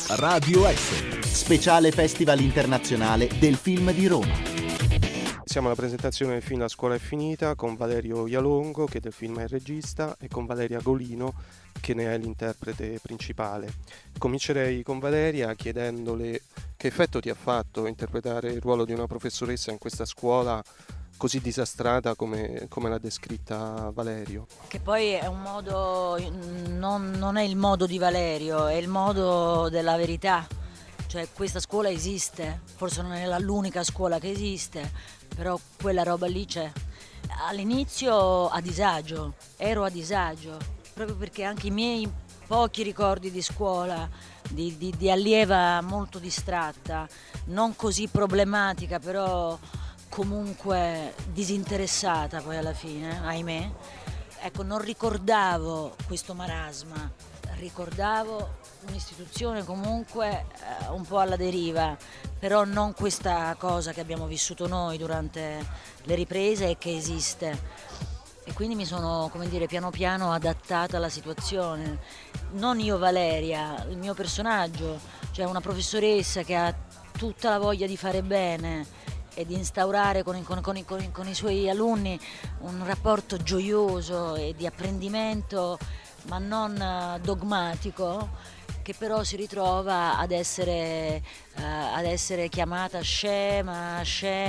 Radio Excel, speciale Festival internazionale del film di Roma. Siamo alla presentazione del film La scuola è finita con Valerio Ialongo, che del film è il regista, e con Valeria Golino, che ne è l'interprete principale. Comincerei con Valeria chiedendole che effetto ti ha fatto interpretare il ruolo di una professoressa in questa scuola così disastrata come l'ha descritta Valerio. Che poi è un modo, non è il modo di Valerio, è il modo della verità. Cioè questa scuola esiste, forse non è l'unica scuola che esiste, però quella roba lì c'è. All'inizio ero a disagio, proprio perché anche i miei pochi ricordi di scuola, di allieva molto distratta, non così problematica, però comunque disinteressata poi alla fine, ahimè. Ecco, non ricordavo questo marasma, ricordavo un'istituzione comunque un po' alla deriva, però non questa cosa che abbiamo vissuto noi durante le riprese e che esiste. E quindi mi sono, come dire, piano piano adattata alla situazione. Non io Valeria, il mio personaggio, cioè una professoressa che ha tutta la voglia di fare bene e di instaurare con i suoi alunni un rapporto gioioso e di apprendimento, ma non dogmatico, che però si ritrova ad essere chiamata scema,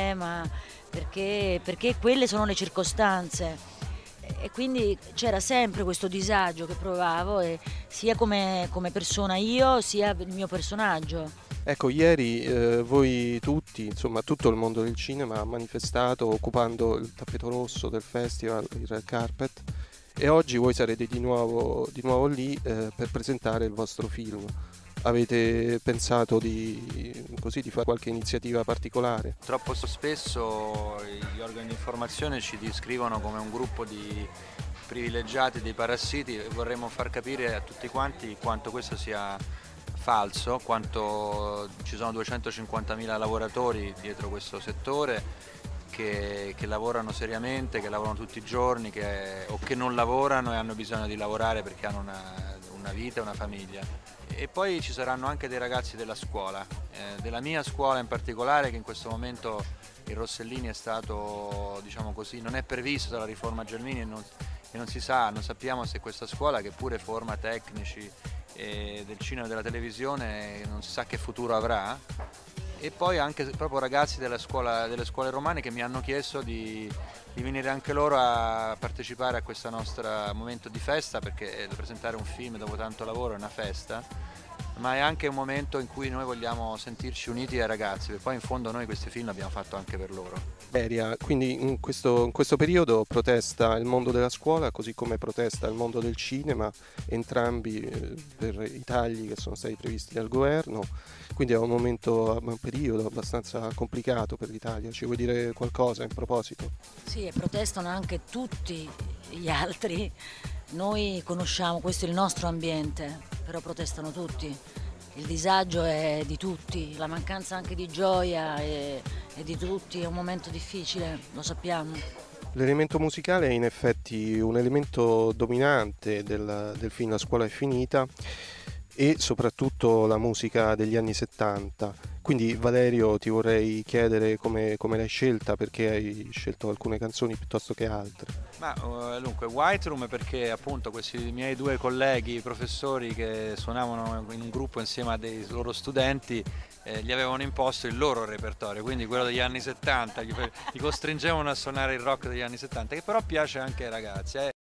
perché quelle sono le circostanze. E quindi c'era sempre questo disagio che provavo, sia come persona io, sia il mio personaggio. Ecco, ieri voi tutti, insomma tutto il mondo del cinema ha manifestato occupando il tappeto rosso del festival, il red carpet, e oggi voi sarete di nuovo lì per presentare il vostro film. Avete pensato di fare qualche iniziativa particolare? Troppo spesso gli organi di informazione ci descrivono come un gruppo di privilegiati, dei parassiti, e vorremmo far capire a tutti quanti quanto questo sia falso, quanto ci sono 250.000 lavoratori dietro questo settore che lavorano seriamente, che lavorano tutti i giorni, o che non lavorano e hanno bisogno di lavorare perché hanno una vita e una famiglia. E poi ci saranno anche dei ragazzi della scuola, della mia scuola in particolare, che in questo momento il Rossellini è stato, diciamo così, non è previsto dalla riforma Gelmini, e non sappiamo se questa scuola, che pure forma tecnici del cinema e della televisione, non si sa che futuro avrà. E poi anche proprio ragazzi delle scuole romane che mi hanno chiesto di venire anche loro a partecipare a questo nostro momento di festa, perché presentare un film dopo tanto lavoro è una festa, ma è anche un momento in cui noi vogliamo sentirci uniti ai ragazzi, perché poi in fondo noi questi film l'abbiamo fatto anche per loro. Quindi in questo periodo protesta il mondo della scuola, così come protesta il mondo del cinema, entrambi per i tagli che sono stati previsti dal governo, quindi è un periodo abbastanza complicato per l'Italia. Ci vuoi dire qualcosa in proposito? Sì, e protestano anche tutti gli altri. Noi conosciamo, questo è il nostro ambiente, però protestano tutti. Il disagio è di tutti, la mancanza anche di gioia è di tutti, è un momento difficile, lo sappiamo. L'elemento musicale è in effetti un elemento dominante del film La scuola è finita, e soprattutto la musica degli anni 70. Quindi Valerio, ti vorrei chiedere come l'hai scelta, perché hai scelto alcune canzoni piuttosto che altre. Ma dunque White Room perché appunto questi miei due colleghi professori che suonavano in un gruppo insieme a dei loro studenti gli avevano imposto il loro repertorio, quindi quello degli anni 70, gli costringevano a suonare il rock degli anni 70, che però piace anche ai ragazzi.